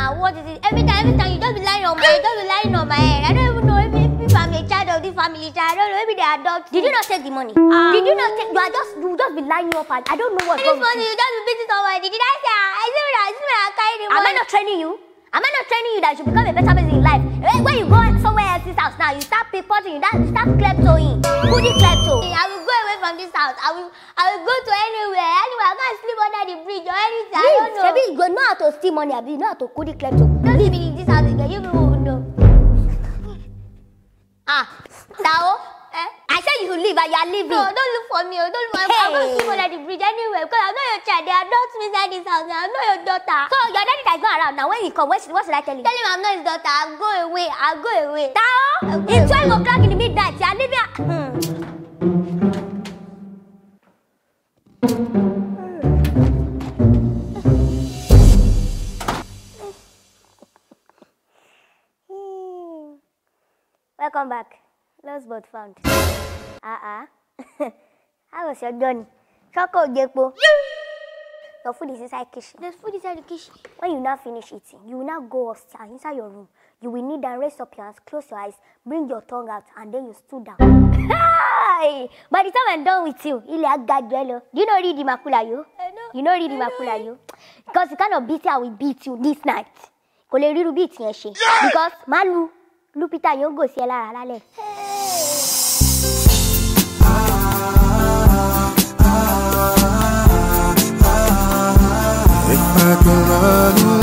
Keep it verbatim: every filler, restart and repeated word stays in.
now. What is it? Every time, every time you just be lying on my head, just be lying on my head. I don't even know if, if I'm a child of this family. I don't know. Maybe they adopt. Did you not take the money? Um, Did you not take? You are just you just be lying up and I don't know what's wrong with you. You just be beating somebody. Did I say? I see when I see when I carry the money. Am I not training you? Am I not training you that you should become a better person in life? When you go somewhere else's house now, you start pickpocketing, you start kleptoing. Who did klepto? I will go away from this house. I will, I will go to anywhere. Anywhere. I'm going to sleep under the bridge or anything. I don't know. Maybe you know how to steal money. You know how to kudi klepto. Don't leave in this house again. You people will know. Ah, Tao. Eh? I said you should leave and you are leaving. No, don't look for me. Don't look for me. Hey. I'm going to sleep under the bridge anyway because I'm not your child. They are not inside this house. I'm not your daughter. So your daddy that is not around now. When he comes, what should, what should I tell him? Tell him I'm not his daughter. I'll go away. I'll go away. Tao, it's twelve o'clock in the midnight. You are leaving. Hmm. Welcome back. Lost but found. Uh-uh. How was your done? Choco Jepo. Your food is inside the kitchen. There's food inside the kitchen. When you now finish eating, you will now go upstairs inside your room. You will need to raise up your hands, close your eyes, bring your tongue out, and then you stood down. Hey! By the time I'm done with you, do you know read the Makula you? I know. You know read the Makula you? Because the kind of beating I will beat you this night. Because Manu, Lupita, you go see la la la. If I could run